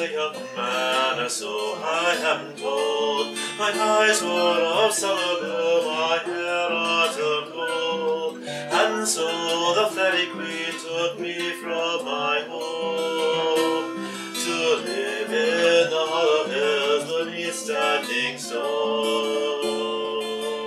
a young man, or so I am told. Mine eyes were of summer blue, my hair autumn gold. And so the fairy queen took me from my home to live in the hollow hills beneath Standing Stone.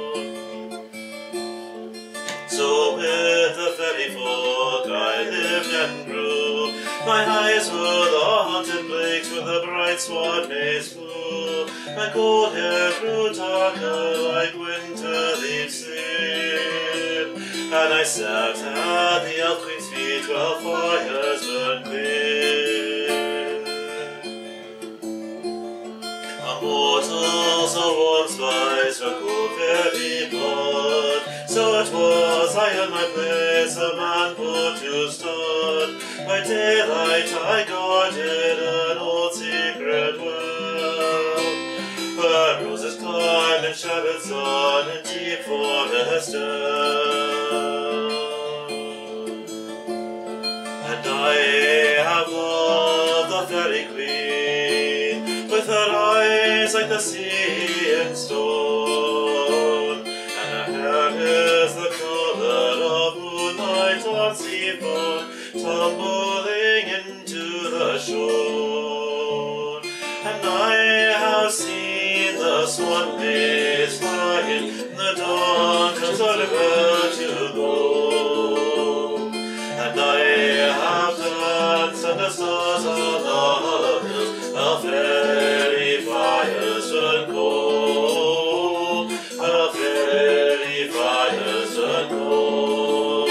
So with the fairy folk I lived and grew. My eyes were the haunted lakes where the bright swan maids flew. My gold hair grew darker like winter leaves sleep. And I sat at the elf queen's feet while fires burned clear. A mortal so warms by her cold fairy blood. So it was I in my place, a man put to stud. By daylight I guarded an old secret well, where roses climb and shepherds on in deep forest dell. And I have loved the fairy queen, with her eyes like the sea and stone, and her hair is the color of moonlight on sea foam, tumbling into the shore. And I have seen the swan maids flying in the dawn to the river to go. And I have danced under stars on the hollow hills, while fairy fires burn cold, while fairy fires burn cold.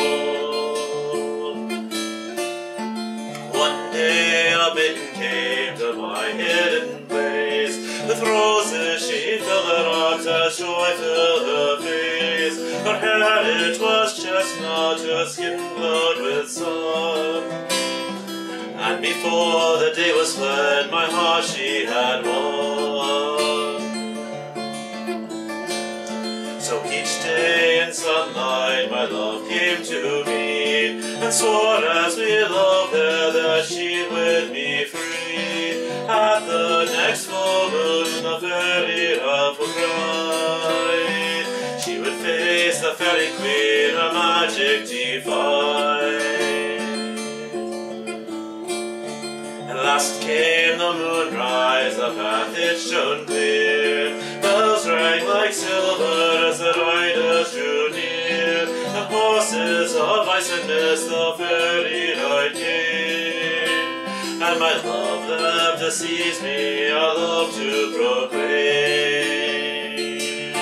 One day a maiden came to my hidden place. With roses she filled her arms as joy filled her face. Her hair it was chestnut, her skin glowed with sun. And before the day was fled, my heart she had won. So each day in sunlight my love came to me, and swore as we loved her that she'd wed me free. At the next full moon the fairy elf would ride. She would face the fairy queen, her magic defy. At last came the moonrise, the path it shone clear. Bells rang like silver as the riders drew near, and horses of ice and mist the fairy ride came. And my love left to seize me, our love to proclaim.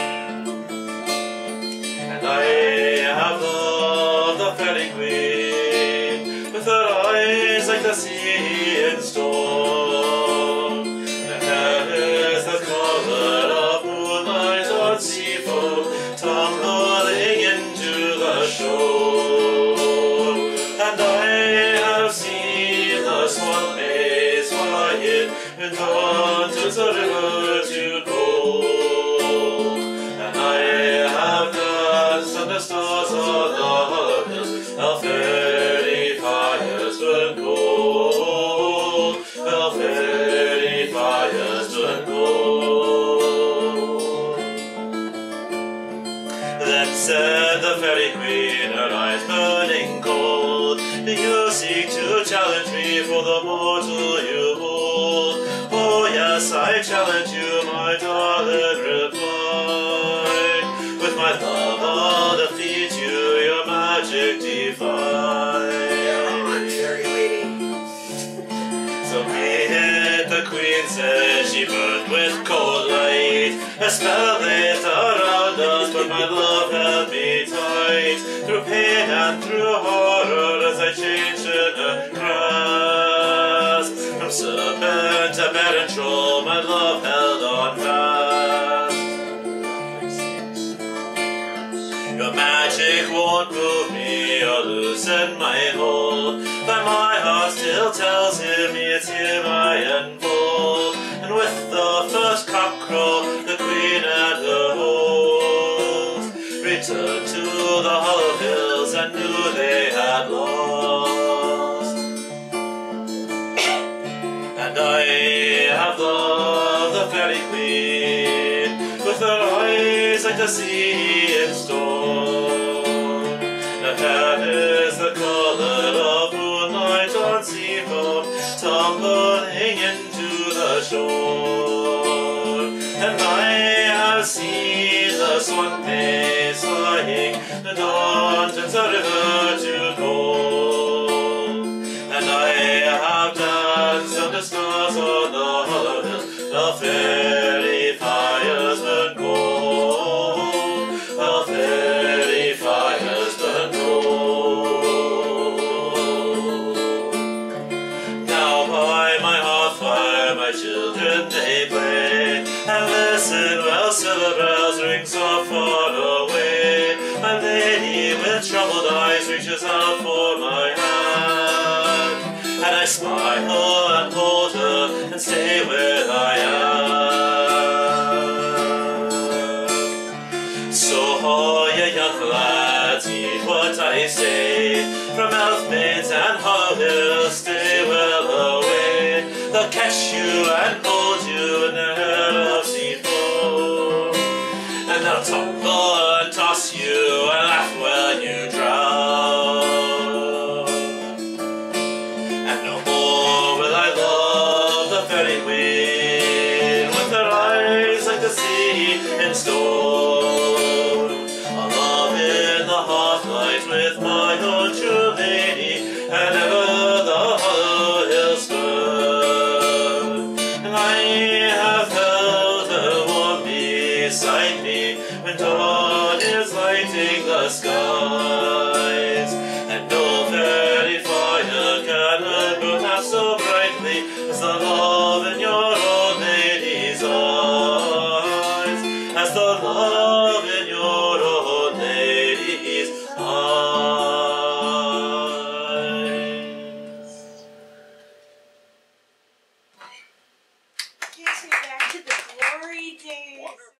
And I have loved the fairy queen, with her eyes like the sea in storm. The hair is the color of moonlight on sea foam, tumbling into the shore. And I have seen the swan maids flying and gone to the river to go. And I have danced under stars on the hollow hills, while fairy fires burn cold, while fairy fires burn cold. Then said the fairy queen, her eyes burning cold, do you seek to challenge me for the mortal you hold? Oh yes, I challenge you, my darling, replied. With my love I'll defeat you, your magic defy. Fairy lady. So be it, the queen said, she burned with cold light. A spell lit around us, but my love held me tight. Through pain and through horror, as I changed in her grasp. From serpent to bear and troll, my love held on fast. Your magic won't move me or loosen my hold, but my heart still tells him it's him I unfold. And with the first cockcrow, the queen and her host returned to the hollow hills and knew they had lost. And I the sea in storm. And that is the color of moonlight on sea foam, tumbling into the shore. And I have seen the swan face lying, the dawn turns the river to gold. And I have danced under stars on the hollow hills, the fairy fires burn gold, the fairy fires burn gold. Now by my hearth fire my children they play, and listen while silver bells ring so far away. My lady with troubled eyes reaches out for my hand, and I smile and hold her and stay where I am. So all you young lads, heed what I say, from elf maids and hollow hills stay well away. They'll catch you and hold you in their hair of sea foam, and they'll tumble and toss you and laugh when you drown. And no more will I love the fairy queen, with her eyes like the sea in stone. I'll love in the hearth light with my own true lady, and ever the hollow hills burn. And I have held her warm beside me when dawn is lighting the skies, and no fairy fire can burn half so brightly as the love in your old lady's eyes, as the love in your old lady's eyes. Takes me back to the glory days.